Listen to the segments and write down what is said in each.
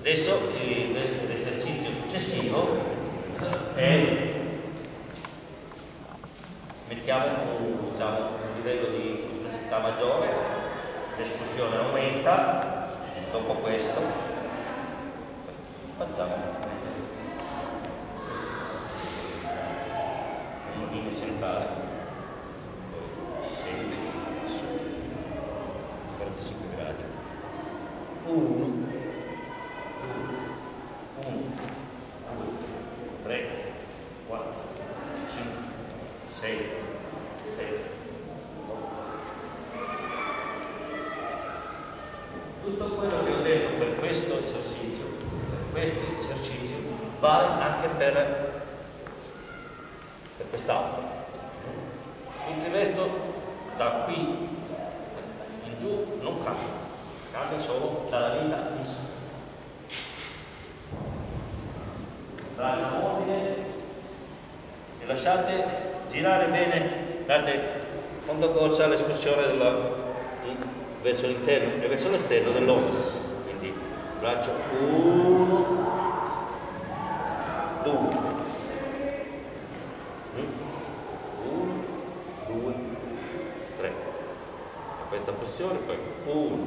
Adesso l'esercizio successivo è mettiamo un livello di complessità maggiore, l'esplosione aumenta, dopo questo facciamo una linea centrale, poi scende su 45 gradi, 1, 3, 4, 5, 6, 7, 8. Tutto quello che ho detto per questo esercizio, vale anche per quest'altro. Tutto il resto da qui in giù non cambia solo dalla vita in su. Braccio mobile e lasciate girare bene, date fondo corsa all'escursione verso l'interno e verso l'esterno dell'ombro. Quindi braccio 1, 2, 1, 2, 3. A questa posizione poi 1,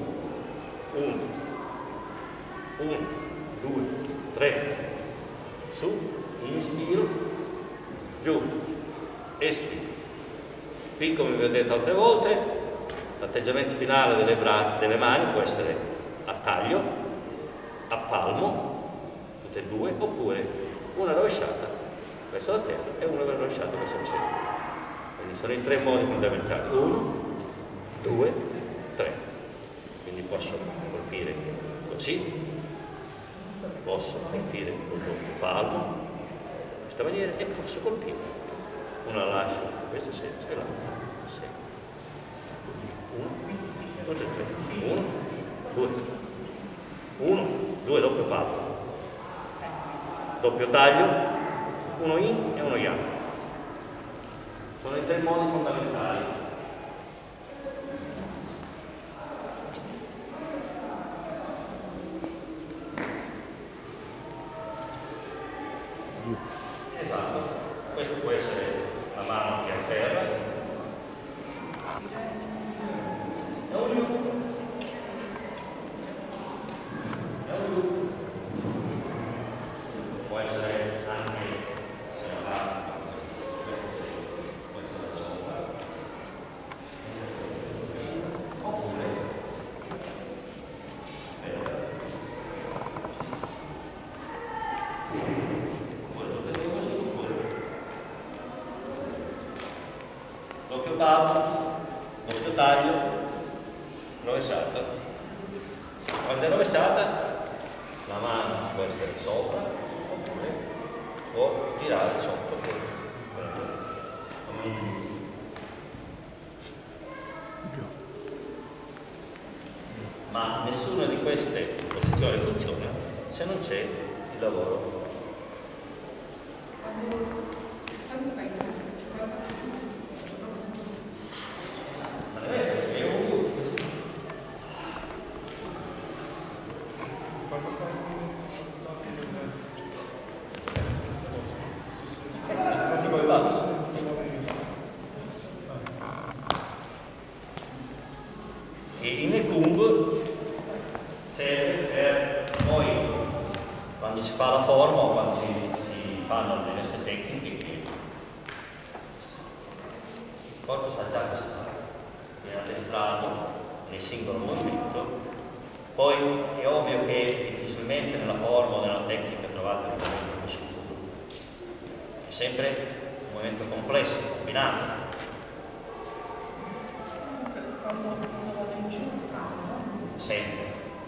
2, 3. Su, inspiro, giù, espiro. Qui, come vi ho detto altre volte, l'atteggiamento finale delle mani può essere a taglio, a palmo, tutte e due, oppure una rovesciata verso la terra e una rovesciata verso il cielo. Quindi sono i tre modi fondamentali: 1, 2, 3. Quindi posso colpire così, posso colpire con doppio palmo in questa maniera e posso colpire, una lascio in questo senso e l'altra sempre. 1, 2, 1, 2, doppio palmo, doppio taglio, uno in e uno yang. Sono i tre modi fondamentali. Esatto, questo può essere la mano che afferra, può essere anche la mano, può essere da sopra, oppure doppio palmo, doppio taglio, rovesciata. Quando è rovesciata, la mano può essere sopra oppure può girare sotto. Ma nessuna di queste posizioni funziona se non c'è il lavoro. E in Ekung serve per poi, quando si fa la forma o quando si fanno diverse tecniche, che il corpo sa già cosa fare, viene addestrato nel singolo movimento. Poi è ovvio che difficilmente nella forma o nella tecnica trovate un movimento sicuro, è sempre un movimento complesso, combinato. Sempre.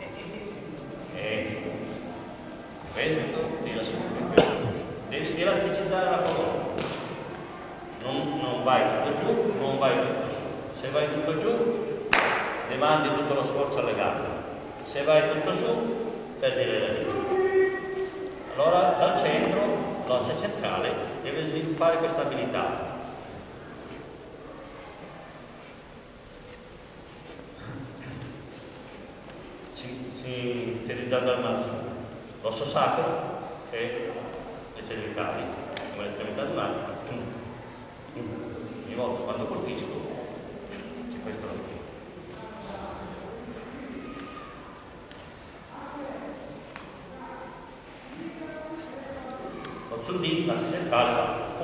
Questo tira su, devi elasticizzare la colonna. Non vai tutto giù, non vai tutto su. Se vai tutto giù, demandi tutto lo sforzo alle gambe. Se vai tutto su, perdi le radici. Allora dal centro, l'asse centrale, deve sviluppare questa abilità. Utilizzando al massimo. l'osso sacro e le cervicali, come l'estremità lunare. Ogni volta quando colpisco c'è questo lavoro. Lo zurdì, l'asse centrale fa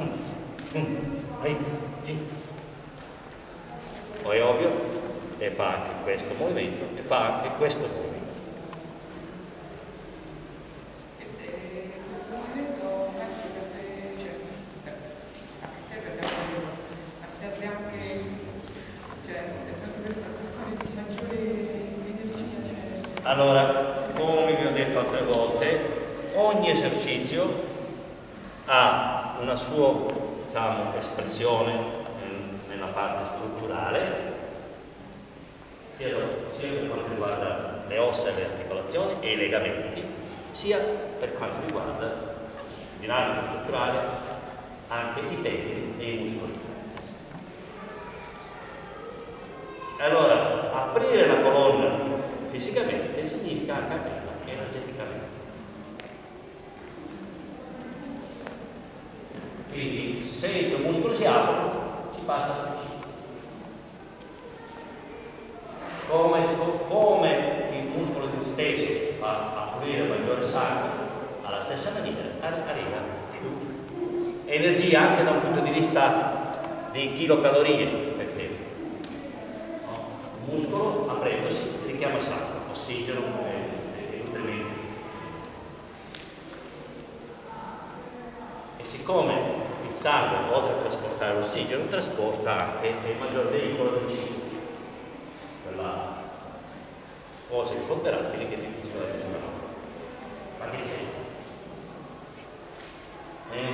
poi è ovvio, e fa anche questo movimento e fa anche questo movimento. Allora, come vi ho detto altre volte, ogni esercizio ha una sua, diciamo, espressione nella parte strutturale, sia per quanto riguarda le ossa e le articolazioni e i legamenti, sia per quanto riguarda il dinamico strutturale, anche i tendini e i muscoli. Allora, aprire la colonna fisicamente significa anche aprirla energeticamente. Quindi se i tuoi muscoli si aprono, ci passa il come il muscolo disteso fa affluire maggiore sangue, alla stessa maniera arriva più energia anche da un punto di vista di chilocalorie, perché il muscolo aprendosi richiama sangue, ossigeno e nutrimenti. E siccome il sangue, oltre a trasportare l'ossigeno, trasporta anche il maggior veicolo del cibo, quella cosa imponderabile che ti funziona da giorno. Ma che c'è?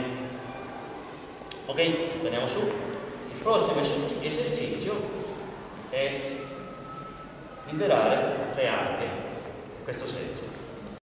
Ok, torniamo su. Il prossimo esercizio è liberare le anche in questo senso.